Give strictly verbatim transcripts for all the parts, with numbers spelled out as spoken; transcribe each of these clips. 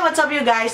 what's up you guys?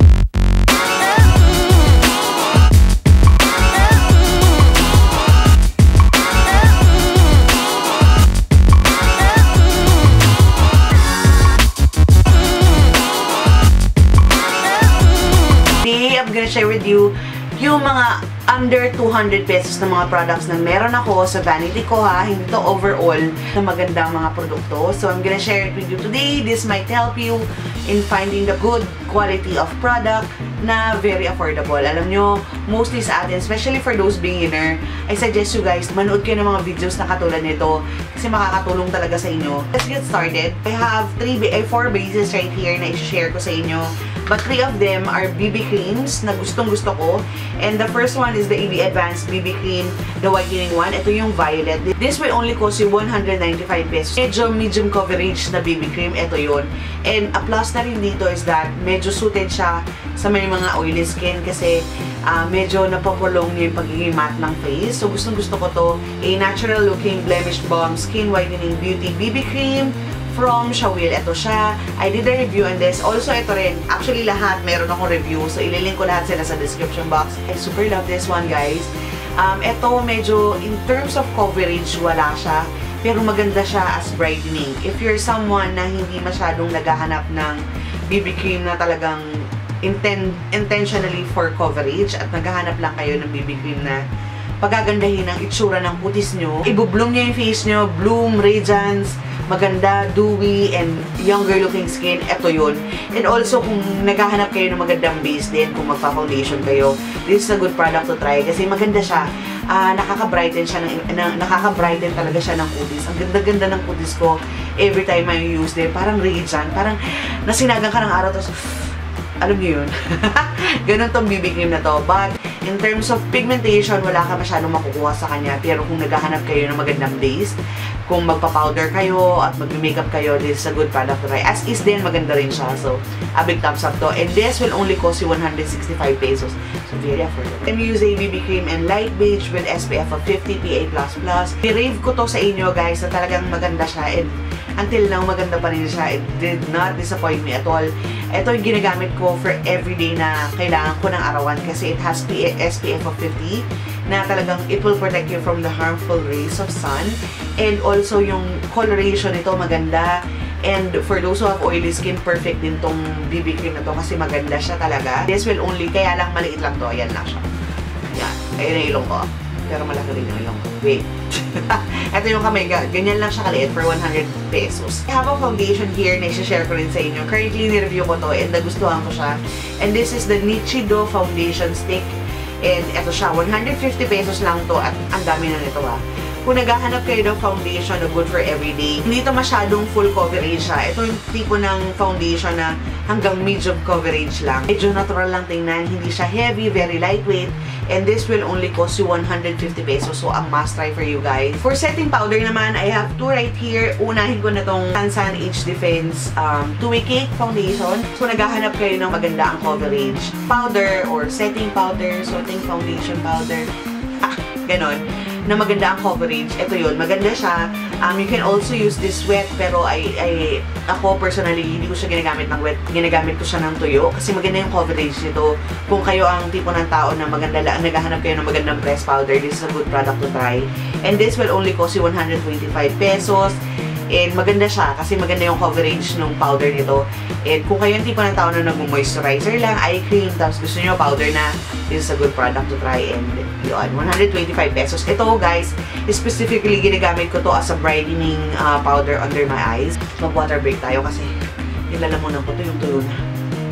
Today, I'm gonna share with you yung mga under two hundred pesos na mga products na meron ako sa vanity ko ha, hindi to overall na magandang mga produkto. So I'm gonna share it with you today. This might help you in finding the good quality of product na very affordable. Alam nyo, mostly sa atin, especially for those beginner, I suggest you guys, manood kayo ng mga videos na katulad nito kasi makakatulong talaga sa inyo. Let's get started. I have three, eh, four bases right here na i-share ko sa inyo. But three of them are B B creams na gustong gusto ko. And the first one is the A B Advanced B B Cream, the whitening one. Ito yung violet. This will only cost you one hundred ninety-five pesos. Medyo medium coverage na B B cream. Ito yun. And a plus na rin dito is that medyo suited siya sa may mga oily skin kasi uh, medyo napapulong niya yung pagiging matte ng face. So gustong gusto ko to. A natural looking blemish balm skin whitening beauty B B cream from Shawil. Ito siya. I did a review on this. Also, ito rin. Actually, lahat meron akong review. So, ililink ko lahat sila sa description box. I super love this one, guys. Um, ito, medyo, in terms of coverage, wala siya. Pero maganda siya as brightening. If you're someone na hindi masyadong naghahanap ng B B cream na talagang inten intentionally for coverage at naghahanap lang kayo ng B B cream na pagagandahin ang itsura ng kutis nyo, ibublong niya yung face nyo, bloom, radiance, maganda, dewy, and younger looking skin, eto yun. And also, kung naghahanap kayo ng magandang base din, kung magpa-foundation kayo, this is a good product to try kasi maganda siya. Uh, nakaka-brighten siya, ng, na, nakaka-brighten talaga siya ng kutis. Ang ganda-ganda ng kutis ko every time I use it. Parang radiant, parang nasinagan ka ng araw, tapos, alam niyo yun. Ganun tong B B cream na to. But, in terms of pigmentation, wala ka masyadong makukuha sa kanya. Pero kung naghahanap kayo ng magandang base, kung magpa-powder kayo at mag-makeup kayo, this is a good product to try. As is din, maganda rin siya. So, a big thumbs up to. And this will only cost you one hundred sixty-five pesos. So, very affordable. I'm using B B cream and light beige with S P F of fifty P A plus plus. I-rave ko to sa inyo, guys, na talagang maganda siya. And until now, maganda pa rin siya. It did not disappoint me at all. Ito yung ginagamit ko for everyday na kailangan ko ng arawan kasi it has S P F of fifty na talagang it will protect you from the harmful rays of sun. And also, yung coloration nito maganda. And for those who have oily skin, perfect din tong B B cream na to kasi maganda siya talaga. This will only, kaya lang maliit lang to. Ayan lang siya. Yan. Ayun ang ilong ko. Pero malaki rin yung ilong ko. Wait. Ito yung kamay. Ganyan lang siya kaliit for one hundred pesos. I have a foundation here na i-share ko rin sa inyo. Currently, ni-review ko to and nagustuhan ko siya. And this is the Nichido Foundation Stick. And ito siya, one hundred fifty pesos lang to at ang dami na nito ha. Kung naghahanap kayo ng foundation na good for everyday, hindi ito masyadong full coverage siya. Ito yung tipo ng foundation na hanggang medium coverage lang. Medyo natural lang tingnan, hindi siya heavy, very lightweight, and this will only cost you one hundred fifty pesos. So, a must try for you guys. For setting powder naman, I have two right here. Unahin ko na tong Sansan Age Defense um, two-way cake foundation. So, naghahanap kayo ng maganda ang coverage powder or setting powder, setting foundation powder. Ah, ganon. Na maganda ang coverage. Ito yun, maganda siya. Um, you can also use this wet, pero I, I, ako personally, hindi ko siya ginagamit ng wet. Ginagamit ko siya ng tuyo kasi maganda yung coverage nito. Kung kayo ang tipo ng tao na maganda lang, naghahanap kayo ng magandang pressed powder, this is a good product to try. And this will only cost you one hundred twenty-five pesos. And maganda siya kasi maganda yung coverage ng powder nito. And kung kayo yung tipo ng tao na nag-moisturizer lang, eye cream, tapos gusto nyo powder na, this is a good product to try. And yun, one hundred twenty-five pesos. Ito guys, specifically ginagamit ko to as a brightening uh, powder under my eyes. Mag-water break tayo kasi nilalamunan ko to yung tulo na.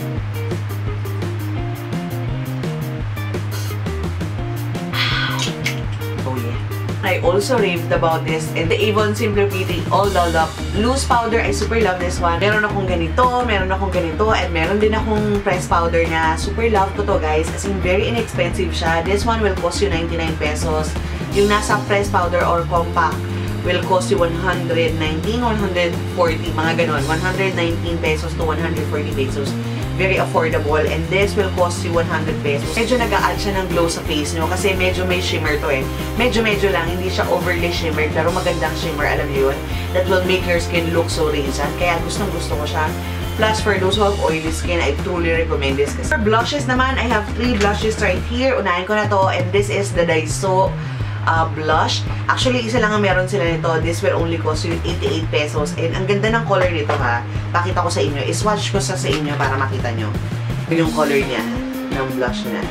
I also raved about this and the Avon Simply Pretty All Dolled Up Loose Powder. I super love this one. Meron akong ganito, meron akong ganito, and meron din akong pressed powder na super love ko to guys. As in, very inexpensive siya. This one will cost you ninety-nine pesos. Yung nasa pressed powder or compact will cost you one hundred nineteen, one hundred forty, mga ganon. one hundred nineteen pesos to one hundred forty pesos. Very affordable, and this will cost you one hundred pesos. Medyo nag-a-add siya ng glow sa face nyo kasi medyo may shimmer to eh. Medyo-medyo lang, hindi siya overly shimmered, pero magandang shimmer, alam niyo yun? That will make your skin look so radiant. Kaya gustong-gusto ko siya. Plus, for those who have oily skin, I truly recommend this. For blushes naman, I have three blushes right here. Unahin ko na to, and this is the Daiso uh, blush. Actually, isa lang ang meron sila nito. This will only cost you eighty-eight pesos. And ang ganda ng color nito ha. Pakita ko sa inyo. I-swatch ko sa sa inyo para makita nyo yung color niya ng blush niya.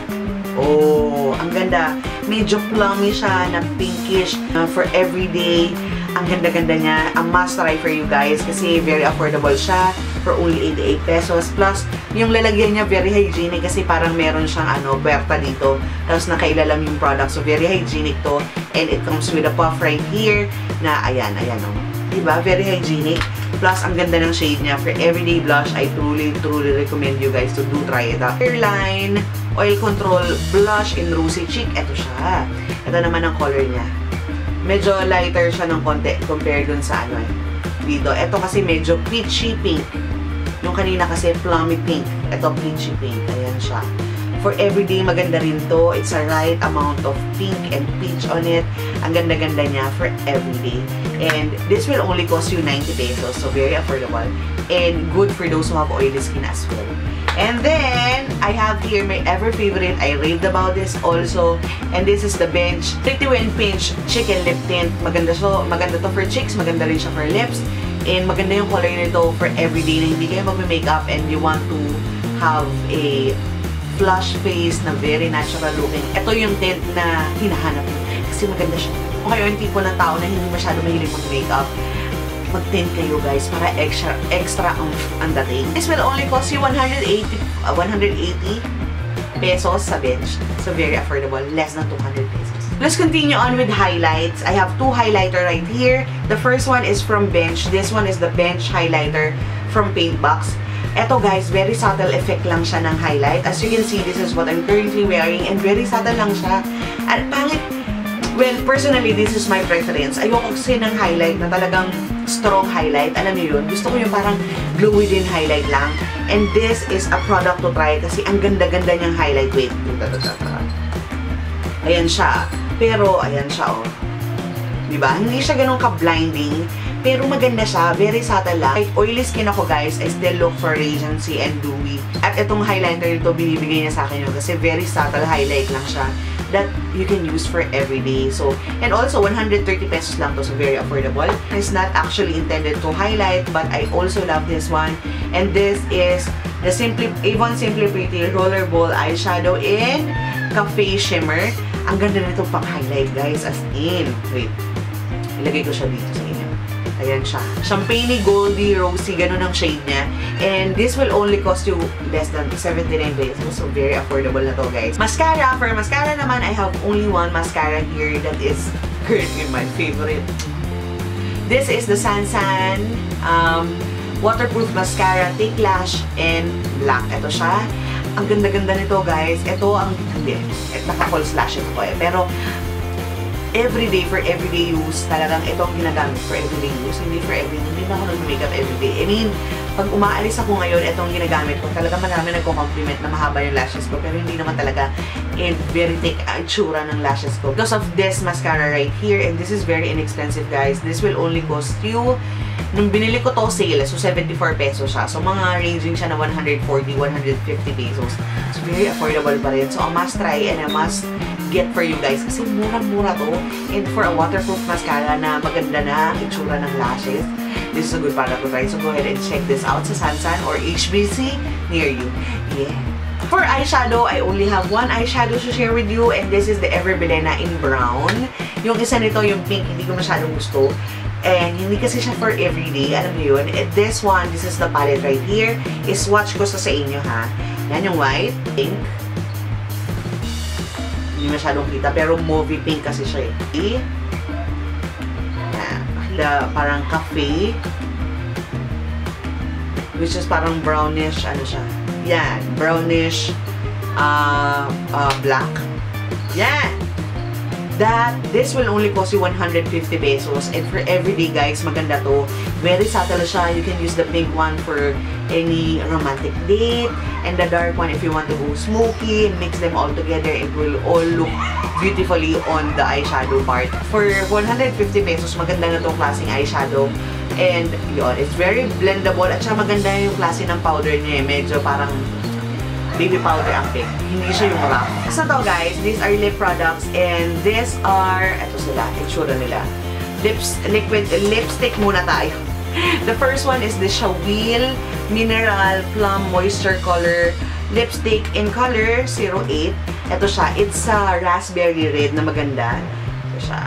Oh, ang ganda. Medyo plummy siya na pinkish uh, for everyday. Ang ganda-ganda niya. A must try for you guys kasi very affordable siya for only eighty-eight pesos. Plus, yung lalagyan niya very hygienic kasi parang meron siyang ano, puwerta dito. Tapos nakailalam yung product. So, very hygienic to. And it comes with a puff right here na ayan, ayan o. Oh. Diba? Very hygienic. Plus, ang ganda ng shade niya. For everyday blush, I truly, truly recommend you guys to do try it out. Hairline Oil Control Blush in Rosy Cheek. Ito siya. Ito naman ang color niya. Medyo lighter siya ng konti compared dun sa ano eh. Dito. Ito kasi medyo peachy pink. Yung kanina kasi plummy pink. Ito peachy pink. Ayan siya. For everyday, maganda rin to. It's a right amount of pink and peach on it. Ang ganda-ganda niya for everyday. And this will only cost you ninety pesos. So, very affordable. And good for those who have oily skin as well. And then, I have here my ever-favorite. I raved about this also. And this is the Bench Pretty When Pinch Chicken Lip Tint. Maganda, so, maganda to for cheeks. Maganda rin siya for lips. And maganda yung color nito for everyday na hindi kayo mag-makeup and you want to have a flush face na very natural looking. Ito yung tint na hinahanap mo. Kasi maganda siya. Kung kayo yung tipo ng tao na hindi masyado mahilig mag-makeup, mag-tint kayo guys para extra extra ang, ang dating. This will only cost you one hundred eighty pesos sa Bench. So very affordable. Less than two hundred pesos. Let's continue on with highlights. I have two highlighter right here. The first one is from Bench. This one is the Bench highlighter from Paintbox. Eto guys, very subtle effect lang siya ng highlight. As you can see, this is what I'm currently wearing and very subtle lang siya. At pangit, well, personally, this is my preference. Ayoko kasi ng highlight na talagang strong highlight. Alam niyo yun? Gusto ko yung parang glowy din highlight lang. And this is a product to try kasi ang ganda-ganda niyang highlight. Wait, ayan siya. Pero, ayan siya, oh. Diba? Hindi siya ganun ka-blinding. Pero maganda siya. Very subtle lang. Like, oily skin ako, guys. I still look for radiancy and dewy. At itong highlighter nito, binibigay niya sa akin yun. Kasi very subtle highlight lang siya that you can use for everyday. So, and also, one hundred thirty pesos lang to. So, very affordable. It's not actually intended to highlight, but I also love this one. And this is the Simply, Avon Simply Pretty Rollerball Eyeshadow in Cafe Shimmer. Ang ganda nito pang highlight, guys. As in, wait. Ilagay ko siya dito sa inyo. Ayan siya. Champagne, goldy, rosy, ganun ang shade niya. And this will only cost you less than seventy-nine pesos. So, very affordable na to, guys. Mascara. For mascara naman, I have only one mascara here that is currently my favorite. This is the Sansan um, Waterproof Mascara, Thick Lash, and Black. Ito siya. Ang ganda-ganda nito, guys. Ito ang, hindi, naka-false lash ito ko eh. Pero, everyday, for everyday use, talagang itong ginagamit for everyday use. Hindi for everyday, hindi na ako nag-makeup everyday. I mean, pag umaalis ako ngayon, itong ginagamit ko, talaga marami nagko-compliment na mahaba yung lashes ko. Pero hindi naman talaga and very thick itsura ng lashes ko. Because of this mascara right here, and this is very inexpensive, guys. This will only cost you, nung binili ko to sale, so seventy-four pesos siya. So, mga ranging siya na one hundred forty, one hundred fifty pesos. So, very affordable pa rin. So, a must try and a must get for you guys. Kasi murang-mura to. And for a waterproof mascara na maganda na itsura ng lashes, this is a good product to try. So, go ahead and check this out sa Sansan or H B C near you. Yeah. For eyeshadow, I only have one eyeshadow to share with you, and this is the Everbelena in brown. Yung isa nito, yung pink, hindi ko masyadong gusto. And hindi kasi siya for everyday. Alam niyo yun? And this one, this is the palette right here. I-swatch ko sa sa inyo, ha? Yan yung white, pink. Hindi masyadong kita, pero movie pink kasi siya eh. Yan. The, parang cafe. Which is parang brownish, ano siya. Yan. Brownish uh, uh, black. Yan. That, this will only cost you one hundred fifty pesos. And for everyday, guys, maganda to. Very subtle siya. You can use the pink one for any romantic date. And the dark one, if you want to go smoky and mix them all together, it will all look beautifully on the eyeshadow part. For one hundred fifty pesos, maganda na itong klaseng eyeshadow. And yun, it's very blendable. At saka maganda yung klase ng powder niya eh. Medyo parang baby powder ang pick. Hindi siya yung rough. So to guys, these are lip products. And these are, eto sila, itsura nila. Lips, liquid, lipstick muna tayo. The first one is the Shawil Mineral Plum Moisture Color Lipstick in color zero eight. Ito siya. It's a raspberry red na maganda. Ito siya.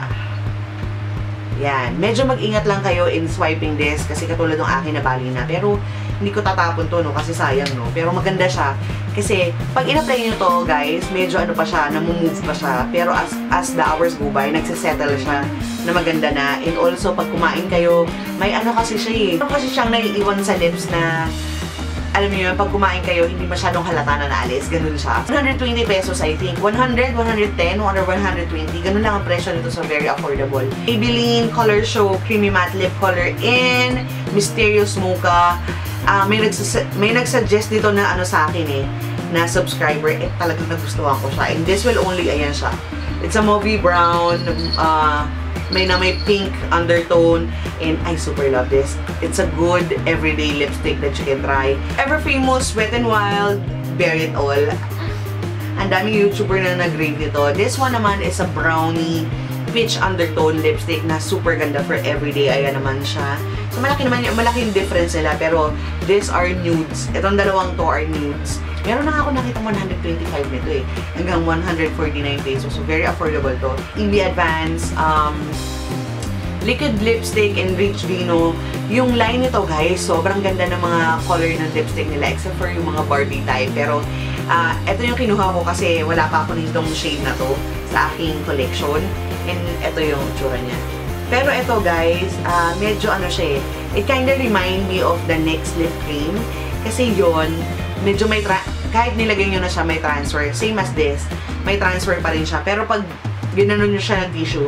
Yan. Medyo mag-ingat lang kayo in swiping this kasi katulad ng akin nabali na. Pero hindi ko tatapon to, no? Kasi sayang, no? Pero maganda siya. Kasi pag in-apply nyo to, guys, medyo ano pa siya, namumove pa siya. Pero as, as the hours go by, nagsisettle siya na maganda na. And also, pag kumain kayo, may ano kasi siya eh. Ano kasi siyang naiiwan sa lips na alam niyo yun, pag kumain kayo, hindi masyadong halata na naalis. Ganun siya. one hundred twenty pesos, I think. one hundred, one hundred ten, or one hundred twenty. Ganun lang ang presyo nito, so very affordable. Maybelline Color Show Creamy Matte Lip Color in Mysterious Mocha. Uh, may, nagsus may nagsuggest dito na ano sa akin eh, na subscriber. Eh, talagang nagustuhan ko siya. And this will only, ayan siya. It's a movie brown. Uh, may na may pink undertone. And I super love this. It's a good everyday lipstick that you can try. Ever famous Wet n Wild, Bare It All. Ang daming YouTuber na nag-rave nito. This one naman is a brownie peach undertone lipstick na super ganda for everyday. Ayan naman siya. So malaki naman yung malaking difference nila. Pero these are nudes. Itong dalawang to are nudes. Meron na ako nakita one hundred twenty-five nito eh. Hanggang one hundred forty-nine pesos. So very affordable to. E B Advance, um, liquid lipstick in Rich Vino. Yung line nito guys, sobrang ganda ng mga color ng lipstick nila except for yung mga Barbie type. Pero uh, ito yung kinuha ko kasi wala pa ako nitong shade na to sa aking collection. And ito yung tsura niya. Pero ito guys, uh, medyo ano siya eh. It kinda remind me of the N Y X lip cream. Kasi yon medyo may tra kahit nilagay nyo na siya, may transfer. Same as this. May transfer pa rin siya. Pero pag ginanon nyo siya ng tissue,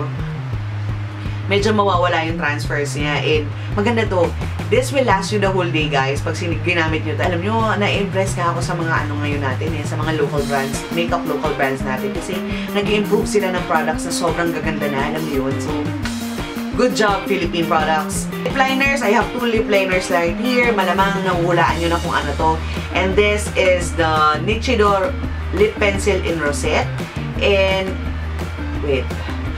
medyo mawawala yung transfers niya. And maganda to. This will last you the whole day, guys. Pag ginamit nyo to. Alam nyo, na-impress nga ako sa mga ano ngayon natin eh. Sa mga local brands, makeup local brands natin. Kasi nag-improve sila ng products na sobrang gaganda na. Alam nyo yun. So, good job, Philippine products. Lip liners, I have two lip liners right here. Malamang nahuhulaan nyo na kung ano to. And this is the Nichidor Lip Pencil in Rosette. And, wait.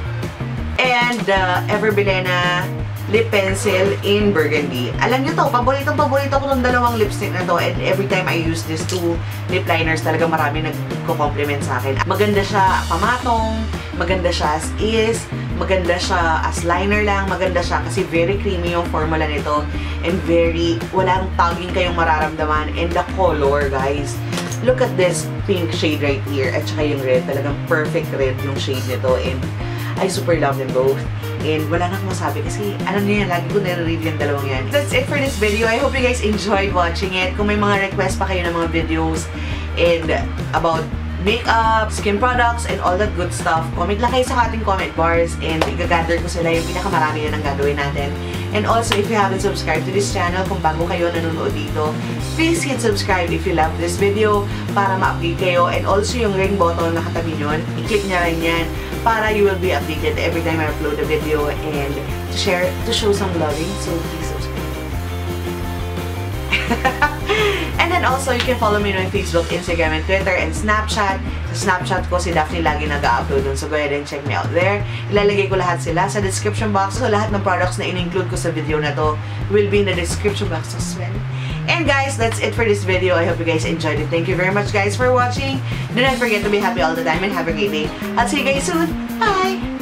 And the Everbilena Lip Pencil in Burgundy. Alam nyo to, paborito-paborito ko tong dalawang lipstick na to. And every time I use these two lip liners, talaga marami nagko-compliment sa akin. Maganda siya pamatong, maganda siya as is, maganda siya as liner lang, maganda siya kasi very creamy yung formula nito. And very, walang tagging kayong mararamdaman. And the color, guys. Look at this pink shade right here. At saka yung red, talagang perfect red yung shade nito. And I super love them both. And wala na akong masabi kasi ano niya, lagi ko nare-review yung dalawang yan. That's it for this video. I hope you guys enjoyed watching it. Kung may mga request pa kayo ng mga videos and about makeup, skin products, and all that good stuff, comment lang kayo sa ating comment bars and i-gather ko sila yung pinakamarami na ng gagawin natin. And also, if you haven't subscribed to this channel, kung bago kayo nanonood dito, please hit subscribe if you love this video para ma-update kayo. And also, yung ring button na katabi nyon, i-click nyo rin yan para you will be updated every time I upload a video and to share, to show some loving. So, please subscribe. And then also, you can follow me on Facebook, Instagram, and Twitter, and Snapchat. Sa Snapchat ko, si Daphne lagi nag-upload dun. So, go ahead and check me out there. Ilalagay ko lahat sila sa description box. So, lahat ng products na in-include ko sa video na to will be in the description box as well. And guys, that's it for this video. I hope you guys enjoyed it. Thank you very much, guys, for watching. Do not forget to be happy all the time and have a great day. I'll see you guys soon. Bye!